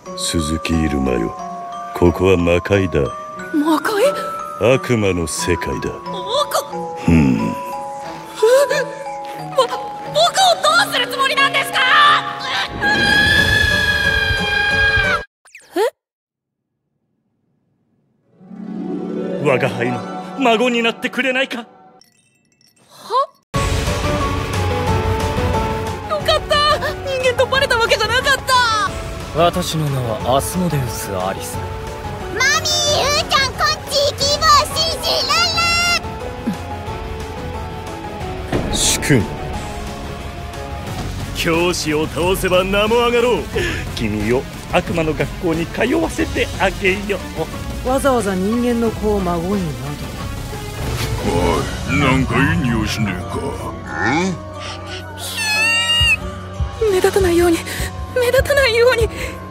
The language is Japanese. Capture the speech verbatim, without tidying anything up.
鈴木入間よ、ここは魔界だ。 魔界？ 悪魔の世界だ。 悪… ふん。 ぼ、僕をどうするつもりなんですか？ え？我が輩の孫になってくれないか？ は？よかった、人間とバレたわけじゃなかった。 私の名はアスモデウス・アリス。 マミー、うーちゃんこっち、希望シンシララ。 主君、教師を倒せば名も上がろう。君を悪魔の学校に通わせてあげよう。 わざわざ人間の子を孫になど。 おい、なんかいい匂いしねえか。 目立たないように、目立たないように。